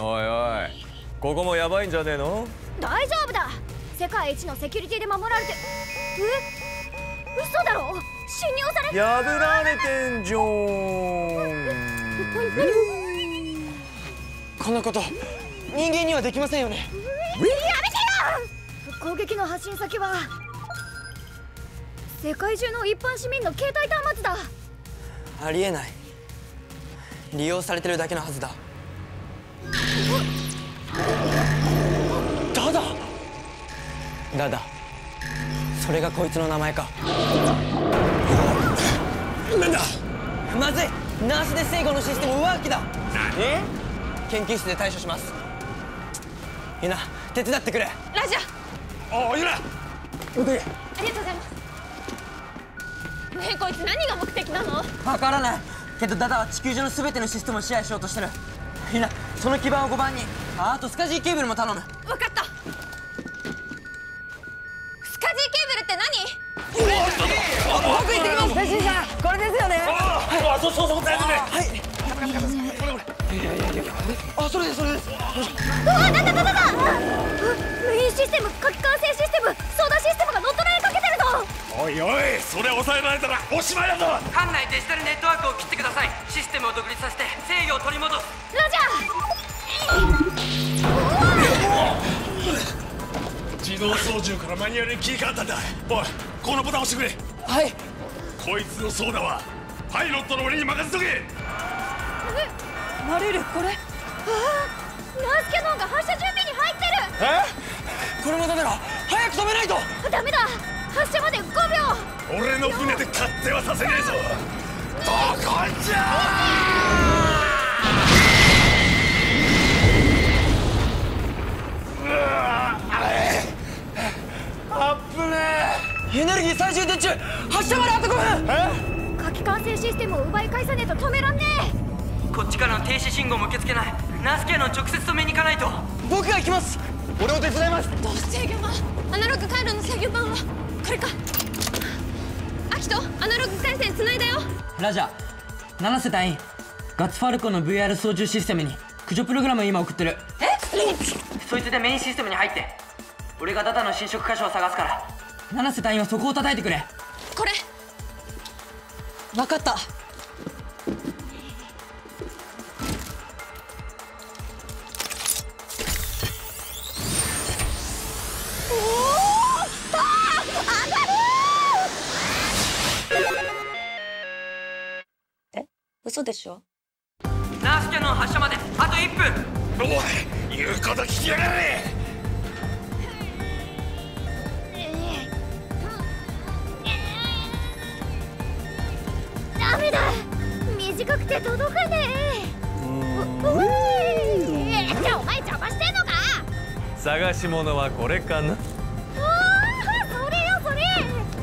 おいおい、ここもやばいんじゃねえの？ 大丈夫だ。世界一のセキュリティで守られて。嘘だろ。侵入され破られてんじゃん。 こんなこと人間にはできませんよね。 やめてよ。攻撃の発信先は世界中の一般市民の携帯端末だ。 ありえない。利用されてるだけのはずだ。ダダ、それがこいつの名前か。なんだ。まずい、ナースで制御のシステム上書きだ。何？研究室で対処します。ユナ、手伝ってくれ。 ラジャ。 おお、ユナ。 ありがとうございます。ねえ、こいつ何が目的なの？ わからないけど、ダダは地球上の全てのシステムを支配しようとしてる。ユナ、その基盤を5番に。あとスカジーケーブルも頼む。 分かった。スカジーケーブルって何？ 僕行ってきます。シンさん、これですよね。 そう大丈夫ね。 はい。 あ、それです。 だ。メインシステム、火器管制システム、操舵システムが乗っ取られかけてるぞ。 おいおい、それ抑えられたらおしまいだぞ。 艦内デジタルネットワークを切ってください。システムを独立させて制御を取り戻す。 ラジ自動操縦からマニュアルに切り替わったんだ。おい、このボタンを押してくれ。 はい。 こいつの操舵はパイロットの俺に任せとけ。 マリル、これ。 ナースキャノンが発射準備に入ってる。 これもダメだ。早く止めないと。 ダメだ。発射まで5秒。 俺の船で勝手はさせねえぞ。どこんじゃあっぶねえ。エネルギー最終電柱発射まであと5分。 火器管制システムを奪い返さねえと止めらんねえ。 こっちからの停止信号も受け付けない。ナースキャノン直接止めに行かないと。 僕が行きます。俺も手伝います。 制御盤、アナログ回路の制御盤はこれか。アキト、アナログ回線つないだよ。 ラジャー、七瀬隊員、ガッツファルコンの VR 操縦システムに駆除プログラムを今送ってる。そいつでメインシステムに入って、俺がダダの侵食箇所を探すから、七瀬隊員はそこを叩いてくれ。 これ。 分かった。 嘘でしょ。 ナースキャノン発射まであと1分。 おい、言うこと聞きやがれ。 ダメだ。短くて届かねえ。ってお前邪魔してんのか。 探し物はこれかな。 それよそれ。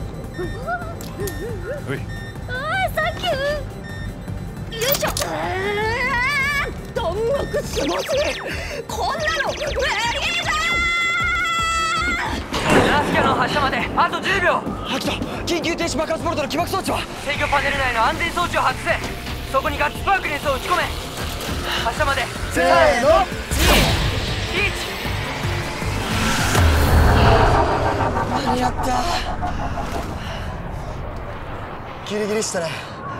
おい。 サンキュー。よいしょ。 弾幕すごすぎ。こんなの無理だ。 ナースキャノン発射まであと10秒。 来た。緊急停止爆発ボルトの起爆装置は。 制御パネル内の安全装置を外せ。そこにガッツスパークレンスを打ち込め。発射までせーの、 2、1。 間に合った。 ギリギリしたね。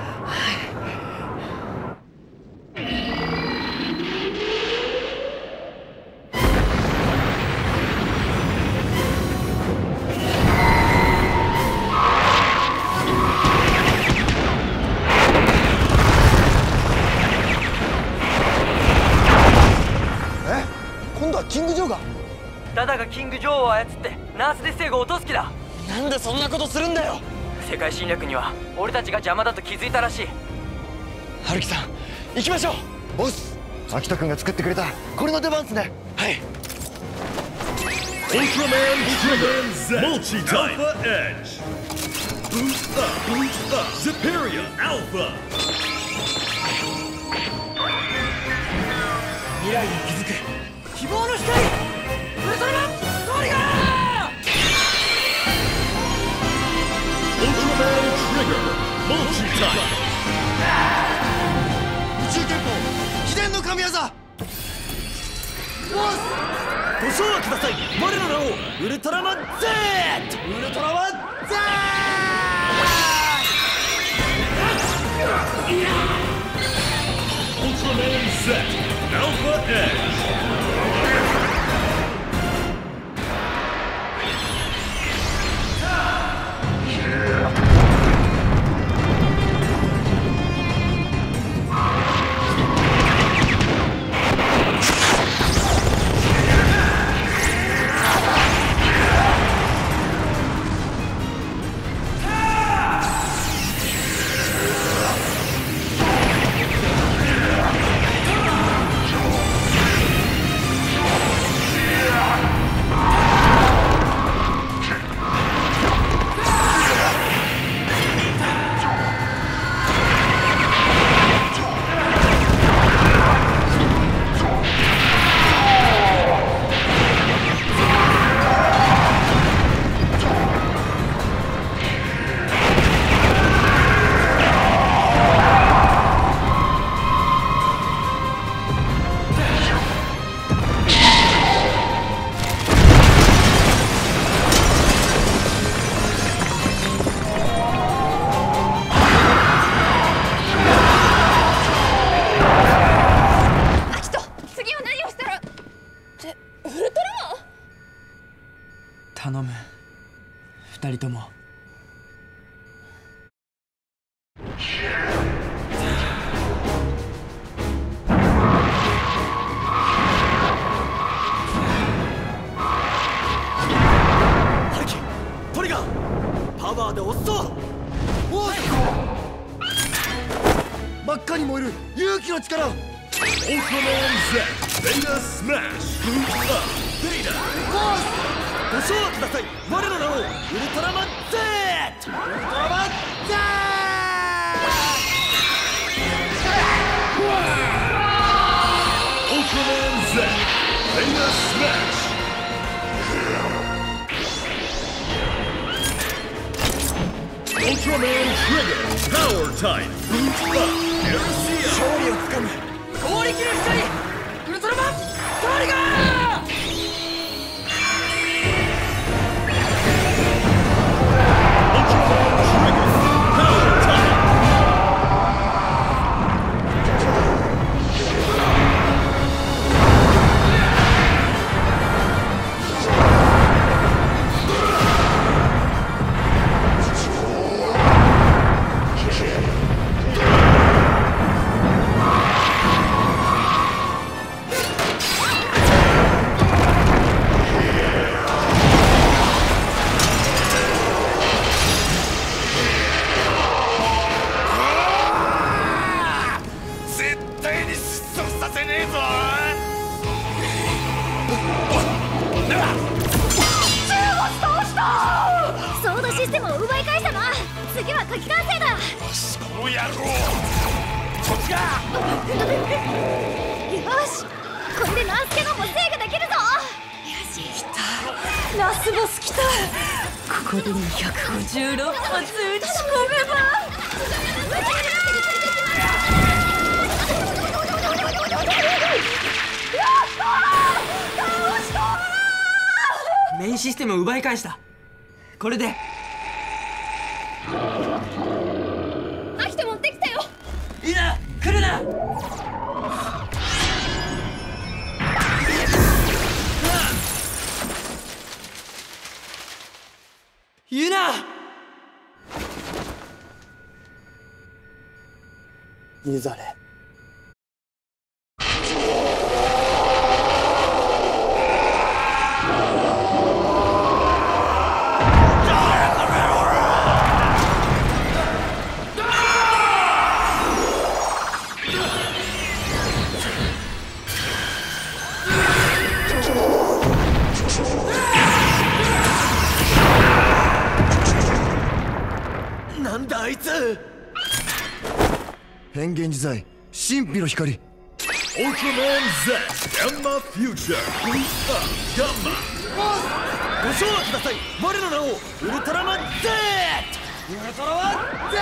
今度はキングジョーが。 ダダがキング・ジョーを操ってナースで制御を落とす気だ。 なんでそんなことするんだよ。 世界侵略には俺たちが邪魔だと気づいたらしい。 春樹さん、行きましょう。 ボス、秋田君が作ってくれたこれの出番っすね。 はい。 Ultraman Trigger Multi-Type Edge Boost Up Superior Alpha 未来に気づく希望の光。ウルトラマントリガー。 Ultraman Trigger Multi-Type 宇宙憲法秘伝の神業。 ご唱和ください。我の名をウルトラマン Z。 ウルトラマン Z。 Ultraman Z Alpha Edge。 頼む、二人とも。 ハルキ、トリガー、パワーで押すぞ。おい、真っ赤に燃える勇気の力。オートマン Z ベイダースマッシュブースターベイダー。ご唱和ください。我の名をウルトラマン Z。 ウルトラマン Z。 オートマン Z ベイダースマッシュ。オートマントリガーパワータイプブースターエルシア。勝利をつかむ剛力の光ウルトラマントリガー。 ソードシステムを奪い返したな。次は火器完成だ。 この野郎、こっちが。 よし、これでランスケノンも制御できるぞ。よし、来た。ラスボス来た。ここで256発撃ち込めば。 メインシステムを奪い返した。これでアキト持ってきたよ。 いいな、来るな。ユナ、 ユザレ。 なんだあいつ。 変幻自在、神秘の光。 オートマン Z ガンマフューチャーブースターガンマ。ご唱和ください。我の名をウルトラマン Z。 ウルトラマン Z。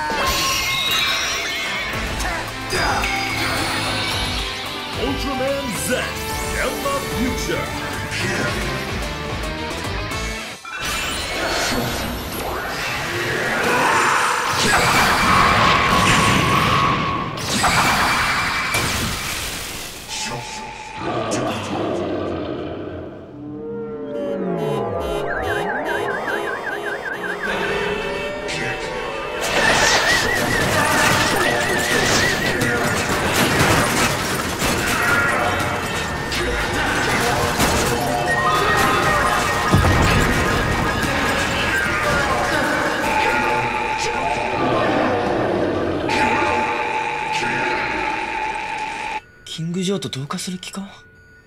オートマンキングジョーと同化する気か？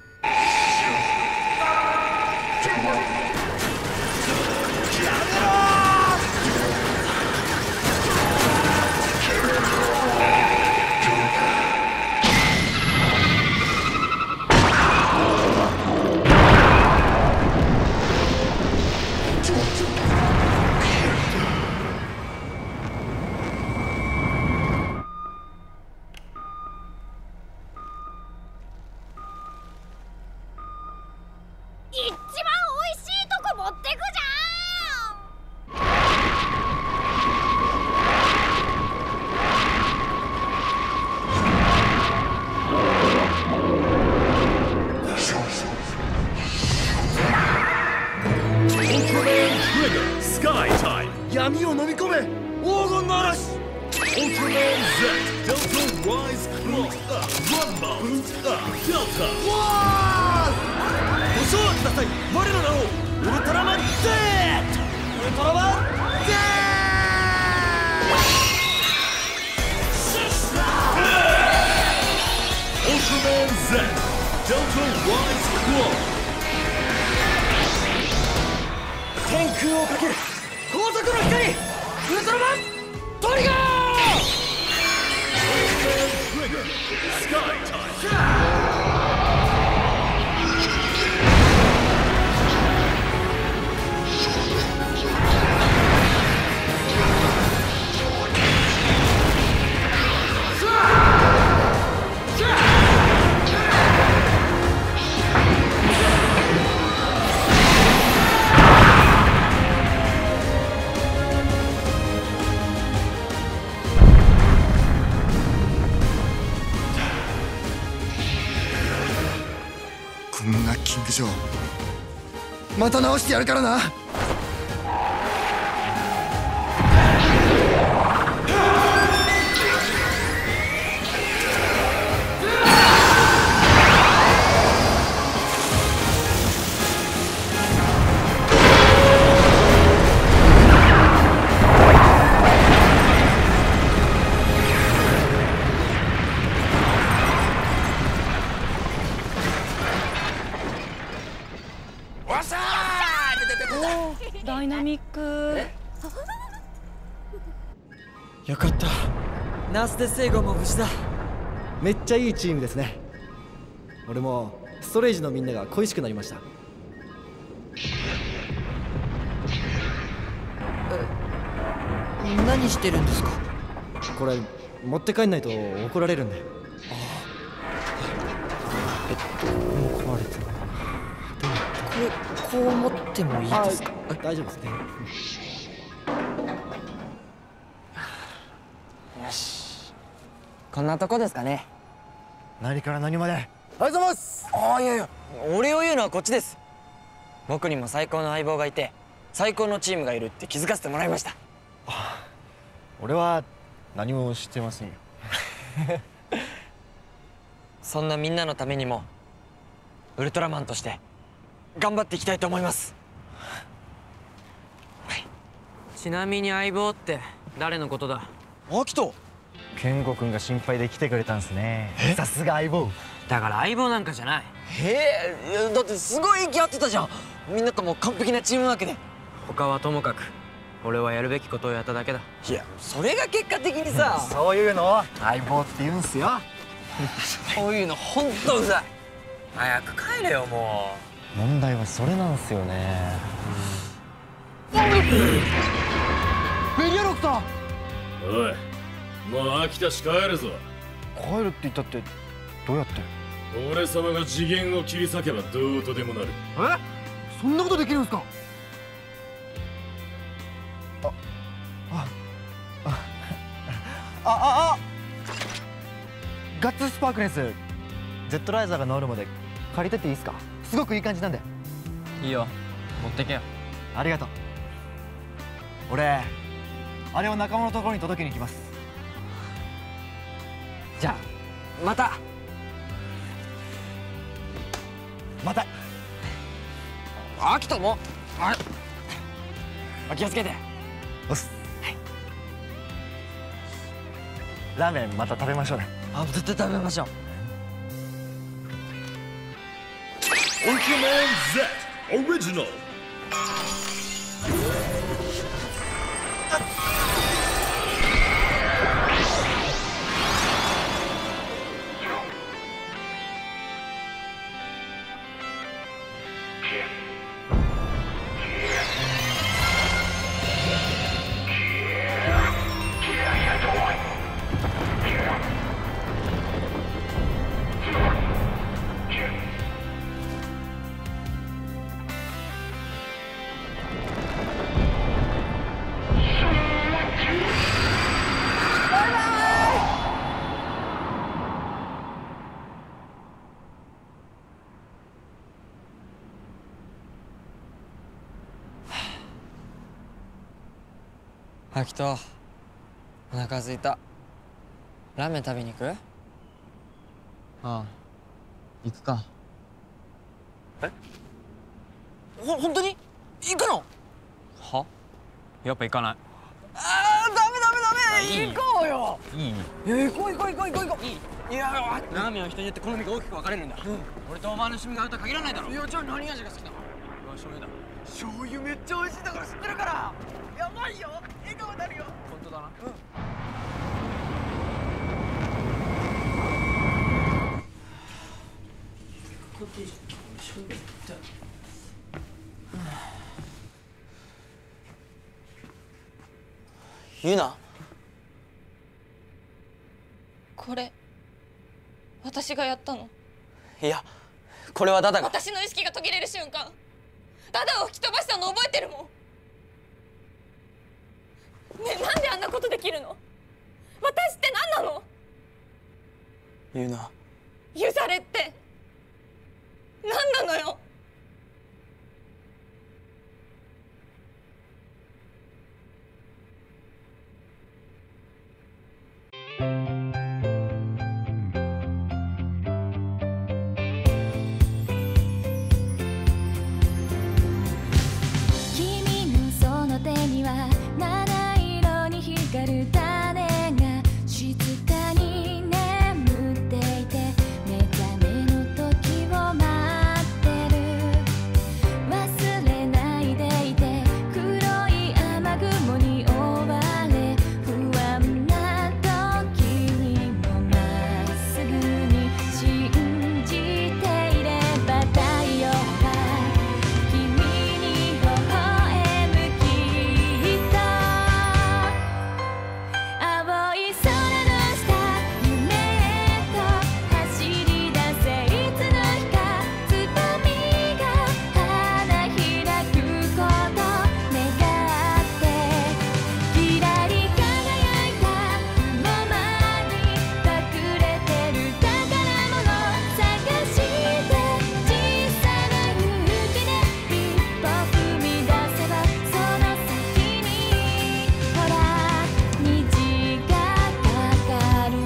一番美味しいとこ持ってくじスカイタイム、闇を飲み込め黄金の嵐。オルトラマン Z デルタライズクロスアップランバーブーツアップデルタワーご賞ください。我の名をウルトラマン Z。 ウルトラマン Z。 オルトラマン Z デルタライズクロス。天空をかける高速の光、ウルトラマントリガー。スカイタイム。 こんなキングジョーまた直してやるからな。 ダイナミック。 よかった、ナースでセイゴも無事だ。 めっちゃいいチームですね。俺もストレージのみんなが恋しくなりました。 何してるんですか？ これ持って帰んないと怒られるんで。もう壊れてる。 こう持ってもいいですか？ 大丈夫ですね。 よし、こんなとこですかね。 何から何までありがとうございます。 あ、いやいや、お礼を言うのはこっちです。僕にも最高の相棒がいて最高のチームがいるって気づかせてもらいました。 俺は何もしてませんよ。 そんなみんなのためにもウルトラマンとして頑張っていきたいと思います。ちなみに相棒って誰のことだ？ アキト。健吾君が心配で来てくれたんですね。さすが相棒。 だから相棒なんかじゃない。だってすごい息合ってたじゃん。みんなとも完璧なチームワークで。他はともかく俺はやるべきことをやっただけだ。いや、それが結果的にさ。 そういうのを相棒って言うんすよ。 そういうのほんとうざい。早く帰れよもう。問題はそれなんすよね。ベリアロクさん。 おい、もう飽きたし帰るぞ。 帰るって言ったってどうやって？ 俺様が次元を切り裂けばどうとでもなる。 そんなことできるんですか？ガッツスパークレンス Z ライザーが治るまで借りてっていいですか？すごくいい感じなんで。 いいよ、持ってけよ。 ありがとう。俺あれを仲間のところに届けに行きます。 じゃあまた。 また。 アキトも気をつけて。 おっす。ラーメンまた食べましょうね。 絶対食べましょう。 ウルトラマン Z オリジナル。 アキト、お腹空いた。ラーメン食べに行く？ああ、行くか。本当に行くの？は？やっぱ行かない。ダメ、行こうよ。いい。行こう。いや、ラーメンは人によって好みが大きく分かれるんだ。俺とお前の趣味が合うとは限らないだろ。いや、じゃあ何味が好きなの？醤油だ。醤油めっちゃ美味しいだから知ってるから。やばいよ。笑顔になるよ。本当だな。ユナ、 これ私がやったの？ いや、これはダダが。 私の意識が途切れる瞬間、ダダを吹き飛ばしたの覚えてるもん。ねえ、なんであんなことできるの？私って何なの？ ユナ、 ユザレって何なのよ。 君のその手には七色に光る種が静かに眠っていて、目覚めの時を待ってる。忘れないでいて、黒い雨雲に覆われ、不安な時にもまっすぐに信じていれば、太陽は君に微笑むきっと。青い空の下、夢へと走り出せ、いつの日かつぼみが花開くこと願って、キラリ輝いた雲間に隠れてる宝物探して、小さな勇気で一歩踏み出せば、その先にほら虹がかかる。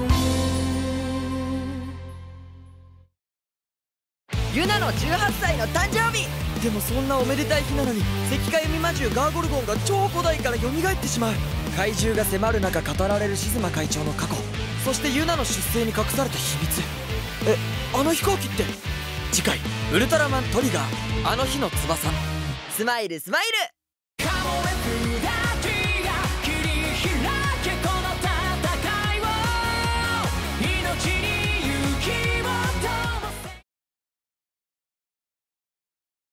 ユナの18歳の誕生日。でもそんなおめでたい日なのに、石灰海魔獣ガーゴルゴンが超古代から蘇ってしまう。怪獣が迫る中語られる静馬会長の過去、そしてユナの出生に隠された秘密。あの飛行機って。次回ウルトラマントリガー、あの日の翼。スマイルスマイル。